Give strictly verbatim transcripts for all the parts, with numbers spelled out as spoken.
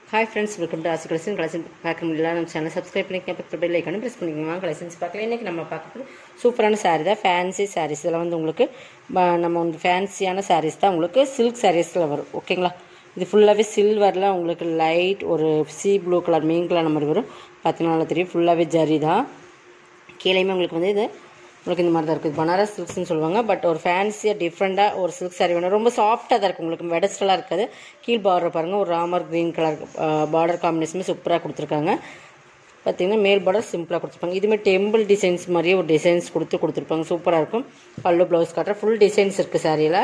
Hi friends, welcome to Asi Collection. Collection பார்க்கணும்ல நம்ம சேனலை சப்ஸ்கிரைப் பண்ணிக்கங்க, பக்கத்துல பெல் ஐகானை பிரஸ் பண்ணிக்கங்க. கலெக்ஷன்ஸ் பார்க்கலாம். இன்னைக்கு நம்ம பார்க்க சூப்பரான saree தான், ஃபேன்சி sarees. இதெல்லாம் வந்து உங்களுக்கு நம்ம வந்து ஃபேன்சியான sarees தான், உங்களுக்கு சில்க் sareesல வரும். ஓகேங்களா? இது ஃபுல்லாவே சில்வர்ல உங்களுக்கு லைட் ஒரு சீ ப்ளூ கலர் மீன் கலர் மாதிரி வரும். பார்த்தீங்கன்னா தெரியும், ஃபுல்லாவே ஜரி தான். கீழேயுமே உங்களுக்கு வந்து இது உங்களுக்கு இந்த மாதிரி தான் இருக்குது. பனாரஸ் சில்க்ஸ்னு சொல்லுவாங்க. பட் ஒரு ஃபேன்சியாக டிஃப்ரெண்ட்டாக ஒரு சில்க் சாரீ வேணும். ரொம்ப சாஃப்டாக தான் இருக்குது, உங்களுக்கு வெடஸ்டலாக இருக்காது. கீழ் பார்டர் பாருங்கள், ஒரு ராமர் க்ரீன் கலர் பார்டர் காம்பினேஷனுமே சூப்பராக கொடுத்துருக்காங்க. பார்த்தீங்கன்னா மேல் பார்டர் சிம்பிளாக கொடுத்துருப்பாங்க. இதுமாதிரி டெம்பிள் டிசைன்ஸ் மாதிரியே ஒரு டிசைன்ஸ் கொடுத்து கொடுத்துருப்பாங்க. சூப்பராக இருக்கும். பல்லு ப்ளவுஸ் காட்டுற ஃபுல் டிசைன்ஸ் இருக்குது சாரியில்.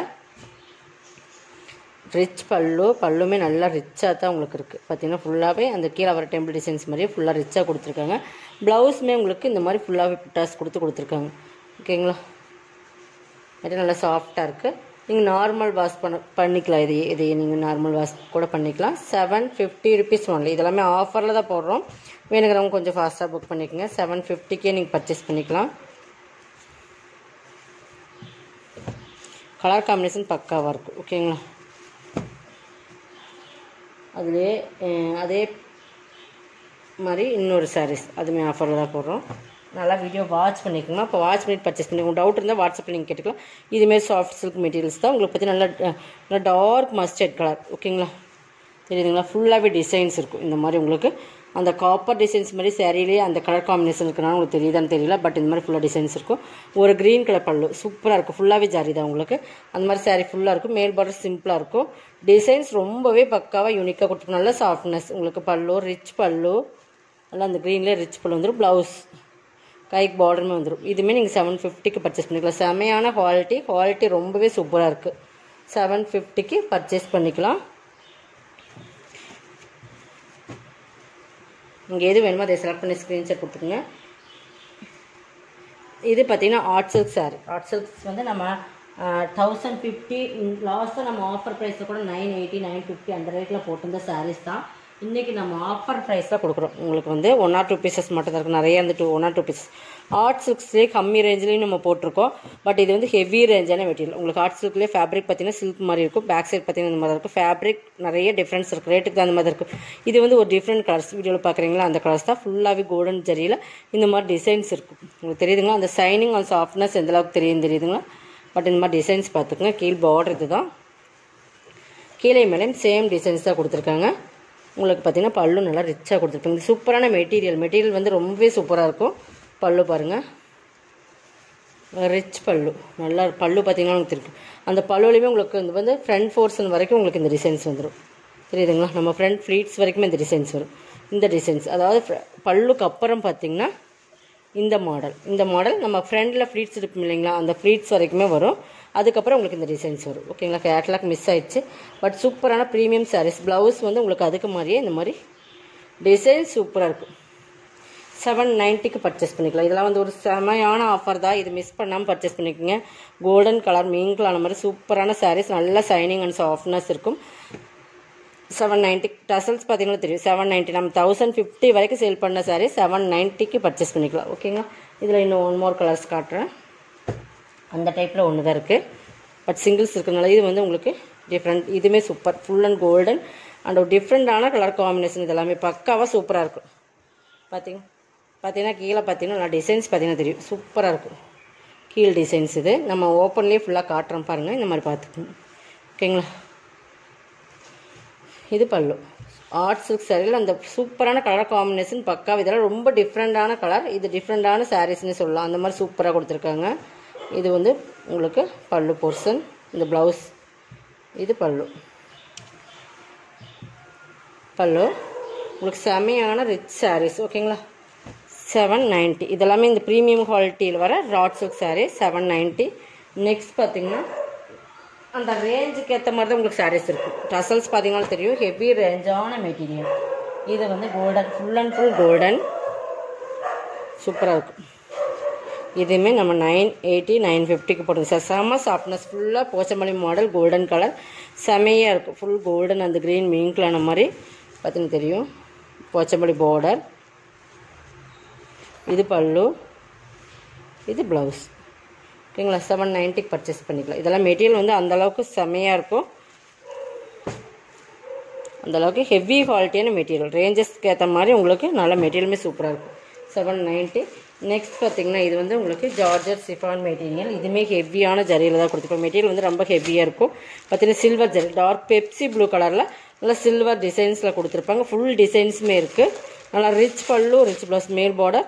ரிச் பல்லு, பல்லுமே நல்லா ரிச்சாக தான் உங்களுக்கு இருக்குது. பார்த்தீங்கன்னா ஃபுல்லாகவே அந்த கீழே வர டெம்பிள் டிசைன்ஸ் மாதிரியே ஃபுல்லாக ரிச்சாக கொடுத்துருக்காங்க. ப்ளவுஸுமே உங்களுக்கு இந்த மாதிரி ஃபுல்லாகவே புட்டாஸ் கொடுத்து கொடுத்துருக்காங்க. ஓகேங்களா? இது நல்லா சாஃப்டாக இருக்குது. நீங்கள் நார்மல் வாஷ் பண்ண பண்ணிக்கலாம். இது இது நீங்கள் நார்மல் வாஷ் கூட பண்ணிக்கலாம். Seven fifty rupees only. இதெல்லாமே ஆஃபரில் தான் போடுறோம். வேணுங்கிறவங்க கொஞ்சம் ஃபாஸ்ட்டாக புக் பண்ணிக்கோங்க. செவன் ஃபிஃப்டிக்கே நீங்கள் பர்ச்சேஸ் பண்ணிக்கலாம். கலர் காம்பினேஷன் பக்காவாக இருக்குது. ஓகேங்களா? அதுலேயே அதே மாதிரி இன்னொரு சாரீஸ் அதுவுமே ஆஃபரில் தான் போடுறோம். நல்லா வீடியோ வாட்ச் பண்ணிக்கோங்க. இப்போ வாட்ச் பண்ணிட்டு பர்ச்சேஸ் பண்ணி உங்களுக்கு டவுட் இருந்தால் வாட்ஸ்அப்பில் நீங்கள் கேட்டுக்கலாம். இதுமாரி சாஃப்ட் சில்க் மெட்டீரியல்ஸ் தான். உங்களுக்கு பற்றி நல்லா நல்லா டார்க் மஸ்டர்ட் கலர். ஓகேங்களா? தெரியுதுங்களா? ஃபுல்லாகவே டிசைன்ஸ் இருக்கும். இந்த மாதிரி உங்களுக்கு அந்த காப்பர் டிசைன்ஸ் மாதிரி சேரீலேயே அந்த கலர் காம்பினேஷன் இருக்குனால உங்களுக்கு தெரியுதான்னு தெரியல. பட் இந்த மாதிரி ஃபுல்லாக டிசைன்ஸ் இருக்கும். ஒரு க்ரீன் கலர் பல்லு சூப்பராக இருக்கும். ஃபுல்லாகவே ஜாரி தான் உங்களுக்கு. அந்த மாதிரி சாரீ ஃபுல்லாக இருக்கும். மேல் பார்டர் சிம்பிளாக இருக்கும். டிசைன்ஸ் ரொம்பவே பக்காவாக யூனிக்காக கொடுத்துருக்கும். நல்ல சாஃப்ட்னஸ் உங்களுக்கு. பல்லு ரிச் பல்லு, நல்லா அந்த க்ரீன்லேயே ரிச் பல்லு வந்துடும். ப்ளவுஸ் கைக்கு பார்டருமே வந்துடும். இதுவுமே நீங்கள் செவன் ஃபிஃப்டிக்கு பர்ச்சேஸ் பண்ணிக்கலாம். செமையான குவாலிட்டி, குவாலிட்டி ரொம்பவே சூப்பராக இருக்குது. செவன் ஃபிஃப்டிக்கு பர்ச்சேஸ் பண்ணிக்கலாம். நீங்கள் எது வேணுமோ அதை செலக்ட் பண்ணி ஸ்க்ரீன்ஷாட் கொடுத்துருங்க. இது பார்த்தீங்கன்னா art silk sari. Art silks வந்து நம்ம தௌசண்ட் ஃபிஃப்டி லாஸ்ட்டாக நம்ம ஆஃபர் ப்ரைஸில் கூட நைன் எயிட்டி நைன் ஃபிஃப்டி அந்த ரேட்டில் போட்டிருந்த சாரீஸ் தான் இன்றைக்கி நம்ம ஆஃபர் ப்ரைஸில் கொடுக்குறோம். உங்களுக்கு வந்து ஒன் ஆர் டூ பீசஸ் மட்டும் தான் இருக்குது. நிறைய வந்து two one or two pieces art சில்க்ஸ்லேயே கம்மி ரேஞ்சிலையும் நம்ம போட்டிருக்கோம். பட் இது வந்து ஹெவி ரேஞ்சான மெட்டீரியல். உங்களுக்கு ஆர்ட் சில்க்லேயே ஃபேப்ரிக் பார்த்தீங்கன்னா சில்க் மாதிரி இருக்கும். பேக் சைட் பார்த்தீங்கன்னா இந்த மாதிரி இருக்கும். ஃபேப்ரிக் நிறைய டிஃப்ரென்ஸ் இருக்குது. ரேட்டுக்கு தான் அந்த மாதிரி இருக்குது. இது வந்து ஒரு டிஃப்ரெண்ட் கலர்ஸ் வீடியோவில் பார்க்குறீங்களா, அந்த கலர்ஸ் தான். ஃபுல்லாகவே கோல்டன் ஜரியில் இந்த மாதிரி டிசைன்ஸ் இருக்கும். உங்களுக்கு தெரியுதுங்களா? அந்த சைனிங் அந்த சாஃப்ட்னஸ் எந்தளவுக்கு தெரியும் தெரியுதுங்களா? பட் இந்த மாதிரி டிசைன்ஸ் பார்த்துக்குங்க. கீழ் பார்டர் இது தான். கீழே மேலேயும் சேம் டிசைன்ஸ் தான் கொடுத்துருக்காங்க. உங்களுக்கு பார்த்தீங்கன்னா பல்லு நல்லா ரிச்சாக கொடுத்துருப்பாங்க. சூப்பரான மெட்டீரியல். மெட்டீரியல் வந்து ரொம்பவே சூப்பராக இருக்கும். பல்லு பாருங்கள், ரிச் பல்லு. நல்லா பல்லு பார்த்தீங்கன்னா உங்களுக்கு தெரியும். அந்த பல்லுலையுமே உங்களுக்கு இந்த வந்து ஃப்ரண்ட் போர்ஷன் வரைக்கும் உங்களுக்கு இந்த டிசைன்ஸ் வந்துடும். தெரியுதுங்களா? நம்ம ஃப்ரண்ட் ஃப்ளீட்ஸ் வரைக்குமே இந்த டிசைன்ஸ் வரும். இந்த டிசைன்ஸ் அதாவது பல்லுக்கு அப்புறம் பார்த்தீங்கன்னா இந்த மாடல் இந்த மாடல் நம்ம ஃப்ரண்டில் ஃப்ளீட்ஸ் இருக்கும் இல்லைங்களா, அந்த ஃப்ளீட்ஸ் வரைக்குமே வரும். அதுக்கப்புறம் உங்களுக்கு இந்த டிசைன்ஸ் வரும். ஓகேங்களா? கேட்லாக் மிஸ் ஆயிடுச்சு. பட் சூப்பரான ப்ரீமியம் சாரீஸ். ப்ளவுஸ் வந்து உங்களுக்கு அதுக்கு மாதிரியே இந்த மாதிரி டிசைன் சூப்பராக இருக்கும். செவன் நைன்ட்டிக்கு பர்ச்சேஸ் பண்ணிக்கலாம். இதெல்லாம் வந்து ஒரு செமையான ஆஃபர் தான். இது மிஸ் பண்ணாமல் பர்ச்சேஸ் பண்ணிக்கோங்க. கோல்டன் கலர் மீன் கலர் மாதிரி சூப்பரான சாரீஸ். நல்ல சைனிங் அண்ட் சாஃப்ட்னஸ் இருக்கும். செவன் நைன்ட்டி டசல்ஸ் பார்த்தீங்கன்னா தெரியும். செவன் நைன்ட்டி நம்ம தௌசண்ட் ஃபிஃப்டி வரைக்கும் சேல் பண்ண சாரீ செவன் நைன்ட்டிக்கு பர்ச்சேஸ் பண்ணிக்கலாம். ஓகேங்களா? இதில் இன்னும் ஒன் மோர் கலர்ஸ் காட்டுறேன். அந்த டைப்பில் ஒன்று தான் இருக்குது. பட் சிங்கிள்ஸ் இருக்கிறதுனால இது வந்து உங்களுக்கு டிஃப்ரெண்ட். இதுவுமே super. Full and golden and ஒரு டிஃப்ரெண்ட்டான கலர் காம்பினேஷன். இது எல்லாமே பக்காவாக சூப்பராக இருக்கும். பார்த்தீங்க பார்த்தீங்கன்னா கீழே பார்த்தீங்கன்னா நல்லா டிசைன்ஸ் பார்த்தீங்கன்னா தெரியும். சூப்பராக இருக்கும். கீழ் டிசைன்ஸ் இது நம்ம ஓப்பன்லேயே ஃபுல்லாக காட்டுறோம் பாருங்கள். இந்த மாதிரி பார்த்துக்கோங்க. ஓகேங்களா? இது பல்லு. ஆர்ட் சில்க் சாரியில் அந்த சூப்பரான கலர் காம்பினேஷன் பக்கா. இதெல்லாம் ரொம்ப டிஃப்ரெண்ட்டான கலர். இது டிஃப்ரெண்ட்டான சாரீஸ்ன்னு சொல்லலாம். அந்த மாதிரி சூப்பராக கொடுத்துருக்காங்க. இது வந்து உங்களுக்கு பல்லு போர்ஷன். இந்த ப்ளவுஸ் இது பல்லு. பல்லு உங்களுக்கு செமையான ரிச் சாரீஸ். ஓகேங்களா? செவன் நைன்ட்டி இதெல்லாமே இந்த ப்ரீமியம் குவாலிட்டியில் வர ராட் silk sari seven ninety. Next பார்த்தீங்கன்னா அந்த ரேஞ்சுக்கு ஏற்ற மாதிரி தான் உங்களுக்கு சாரீஸ் இருக்கும். டசல்ஸ் பார்த்தீங்கன்னா தெரியும். ஹெவி ரேஞ்சான மெட்டீரியல். இது வந்து golden, full and full golden. சூப்பராக இருக்கும். இதுவுமே நம்ம நைன் எயிட்டி நைன் ஃபிஃப்டிக்கு போடுங்க சார். செம்ம சாஃப்ட்னஸ். ஃபுல்லாக போச்சமல்லி மாடல் கோல்டன் கலர் செமையாக இருக்கும். ஃபுல் கோல்டன் அந்த க்ரீன் மீன் கலர் மாதிரி பார்த்தீங்கன்னா தெரியும். போச்சமல்லி பார்டர். இது பல்லு, இது ப்ளவுஸ். ஓகேங்களா? செவன் நைன்ட்டிக்கு பர்ச்சேஸ் பண்ணிக்கலாம். இதெல்லாம் மெட்டீரியல் வந்து அந்தளவுக்கு செமையாக இருக்கும். அந்தளவுக்கு ஹெவி குவாலிட்டியான மெட்டீரியல், ரேஞ்சஸ்க்கு ஏற்ற மாதிரி உங்களுக்கு நல்ல மெட்டீரியலுமே சூப்பராக இருக்கும். Seven ninety. நெக்ஸ்ட் பார்த்திங்கன்னா இது வந்து உங்களுக்கு ஜார்ஜர் சிஃபான் மெட்டீரியல். இதுவுமே ஹெவியான ஜரியில் தான் கொடுத்துருப்போம். மெட்டீரியல் வந்து ரொம்ப ஹெவியாக இருக்கும். பார்த்தீங்கன்னா silver zari, dark Pepsi blue கலரில் நல்லா சில்வர் டிசைன்ஸில் கொடுத்துருப்பாங்க. ஃபுல் டிசைன்ஸுமே இருக்குது. நல்லா ரிச் பல்லு, ரிச் ப்ளவுஸ், மேல் பார்டர்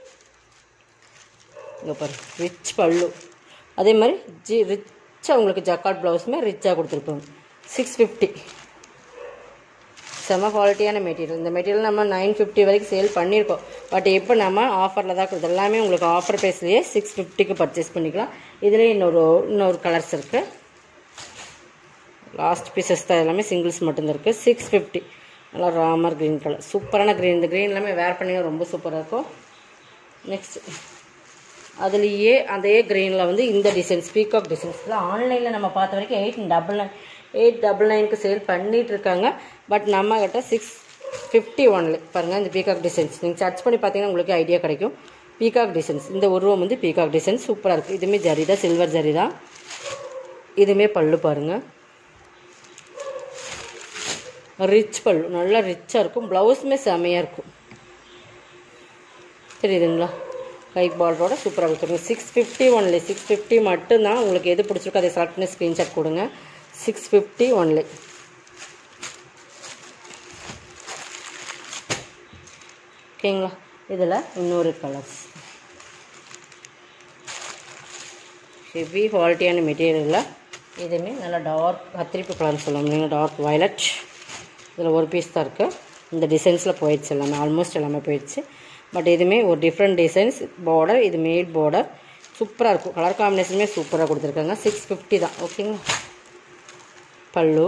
இங்கே பாருங்க, ரிச் பல்லு. அதே மாதிரி ஜி ரிச்சாக உங்களுக்கு ஜக்கார்ட் ப்ளவுஸுமே ரிச்சாக கொடுத்துருப்பாங்க. Six fifty. செம குவாலிட்டியான மெட்டீரியல். இந்த மெட்டீரியல் நம்ம நைன் ஃபிஃப்டி வரைக்கும் சேல் பண்ணியிருக்கோம். பட் இப்போ நம்ம ஆஃபரில் தான் கொடுத்து எல்லாமே உங்களுக்கு ஆஃபர் ப்ரைஸ்லேயே சிக்ஸ் ஃபிஃப்டிக்கு பர்ச்சேஸ் பண்ணிக்கலாம். இதில் இன்னொரு இன்னொரு கலர்ஸ் இருக்குது. லாஸ்ட் பீசஸ் தான், எல்லாமே சிங்கிள்ஸ் மட்டும்தான் இருக்குது. Six fifty. நல்லா ராமர் க்ரீன் கலர், சூப்பரான க்ரீன். இந்த க்ரீன் எல்லாமே வேர் பண்ணிங்கன்னா ரொம்ப சூப்பராக இருக்கும். நெக்ஸ்ட் அதுலேயே அதே க்ரீனில் வந்து இந்த டிசைன்ஸ், பீகாக் டிசைன்ஸ். ஆன்லைனில் நம்ம பார்த்த வரைக்கும் eight double nine eight double நைனுக்கு சேல் பண்ணிகிட்ருக்காங்க. பட் நம்ம கிட்ட சிக்ஸ் ஃபிஃப்டி ஒன்ல பாருங்கள். இந்த பீகாக் டிசைன்ஸ் நீங்கள் சர்ச் பண்ணி பார்த்தீங்கன்னா உங்களுக்கு ஐடியா கிடைக்கும். பீகாக் டிசைன்ஸ், இந்த உருவம் வந்து பீகாக் டிசைன்ஸ் சூப்பராக இருக்குது. இதுவுமே ஜரி தான், சில்வர் ஜரி தான். இதுவுமே பல்லு பாருங்கள், ரிச் பல்லு, நல்லா ரிச்சாக இருக்கும். ப்ளவுஸுமே செமையாக இருக்கும். தெரியுதுங்களா? கை பார்டரோட சூப்பராக கொடுத்துருங்க. Six fifty only, six fifty மட்டும்தான். உங்களுக்கு எது பிடிச்சிருக்கோ அதை செலக்ட் பண்ணி ஸ்க்ரீன்ஷாட் கொடுங்க. Six fifty only. ஓகேங்களா? இதில் இன்னொரு கலர்ஸ், ஹெவி குவாலிட்டியான மெட்டீரியலில் இதுவுமே நல்லா டார்க் கத்திரிப்பு கலர்னு சொல்லுவோம் இல்லைங்களா, டார்க் வயலட். இதில் ஒரு பீஸ் தான் இருக்குது. இந்த டிசைன்ஸில் போயிடுச்சு எல்லாமே, ஆல்மோஸ்ட் எல்லாமே போயிடுச்சு. பட் இதுவுமே ஒரு டிஃப்ரெண்ட் டிசைன்ஸ். பார்டர் இது மேல் பார்டர் சூப்பராக இருக்கும். கலர் காம்பினேஷனுமே சூப்பராக கொடுத்துருக்காங்க. சிக்ஸ் ஃபிஃப்டி தான். ஓகேங்களா? பல்லு,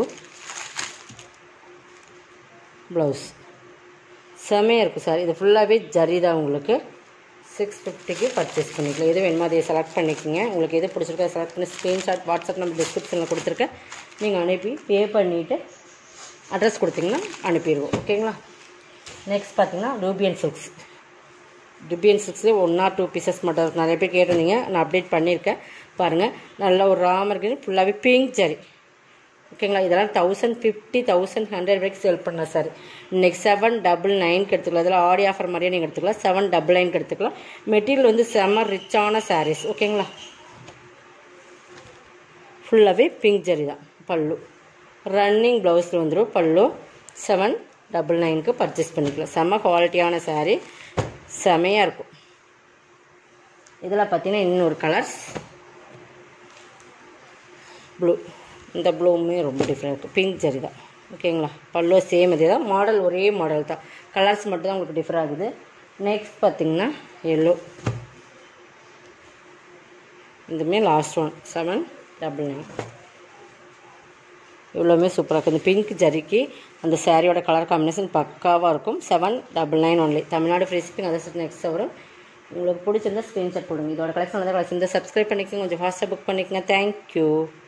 ப்ளவுஸ் செமையாக இருக்கும் சார். இது ஃபுல்லாகவே ஜரி தான். உங்களுக்கு சிக்ஸ் ஃபிஃப்டிக்கு பர்ச்சேஸ் பண்ணிக்கலாம். எது வேணுமோ அதை செலக்ட் பண்ணிக்கோங்க. உங்களுக்கு எது பிடிச்சிருக்கோ அதை செலக்ட் பண்ணி ஸ்க்ரீன்ஷாட் வாட்ஸ்அப் நம்பர் டிஸ்கிரிப்ஷனில் கொடுத்துருக்கேன். நீங்கள் அனுப்பி பே பண்ணிவிட்டு அட்ரஸ் கொடுத்தீங்கன்னா அனுப்பிடுவோம். ஓகேங்களா? நெக்ஸ்ட் பார்த்தீங்கன்னா ரூபியன் சில்க்ஸ். ரூபியன் சில்க்ஸ்லேயே ஒன் ஆர் டூ பீசஸ் மட்டும் இருக்கும். நிறைய பேர் கேட்டிருந்தீங்க, நான் அப்டேட் பண்ணியிருக்கேன். பாருங்கள், நல்ல ஒரு ராமர் கிரீன், ஃபுல்லாகவே பிங்க் ஜரி. ஓகேங்களா? இதெல்லாம் தௌசண்ட் ஃபிஃப்டி தௌசண்ட் ஹண்ட்ரட் வரைக்கும் சேல் பண்ண சார். இன்றைக்கி செவன் டபுள் நைனுக்கு எடுத்துக்கலாம். இதில் ஆடி ஆஃபர் மாதிரியே நீங்கள் எடுத்துக்கலாம். செவன் டபுள் நைனுக்கு எடுத்துக்கலாம். மெட்டீரியல் வந்து செம்ம ரிச்சான சாரீஸ். ஓகேங்களா? ஃபுல்லாகவே பிங்க் ஜரி தான். பல்லு ரன்னிங் ப்ளவுஸில் வந்துடும். பல்லு செவன் டபுள் நைனுக்கு பர்ச்சேஸ் பண்ணிக்கலாம். செம்ம குவாலிட்டியான சாரீ, செமையாக இருக்கும். இதில் பார்த்தீங்கன்னா இன்னொரு கலர்ஸ் ப்ளூ. இந்த ப்ளூவுமே ரொம்ப டிஃப்ரெண்ட் இருக்குது. பிங்க் ஜரி தான். ஓகேங்களா? பல்லு சேம் இதே தான். மாடல் ஒரே மாடல் தான். கலர்ஸ் மட்டும் தான் உங்களுக்கு டிஃப்ரெண்ட் ஆகுது. நெக்ஸ்ட் பார்த்தீங்கன்னா எல்லோ. இதுவுமே last one seven double nine. இவ்வளோமே சூப்பராக இருக்குது. இந்த பிங்க் ஜரிக்கு அந்த சாரியோட கலர் காம்பினேஷன் பக்காவாக இருக்கும். Seven double nine only. Tamil Nadu free shipping. அதை நெக்ஸ்ட் வரும். உங்களுக்கு பிடிச்சிருந்தா ஸ்க்ரீன்ஷாட் கொடுங்க. இதோட கலெக்ஷன் வந்து கலெக்ஷன் இந்த சப்ஸ்கிரைப் பண்ணிக்கோங்க. கொஞ்சம் ஃபாஸ்ட்டாக புக் பண்ணிக்கோங்க. தேங்க்யூ.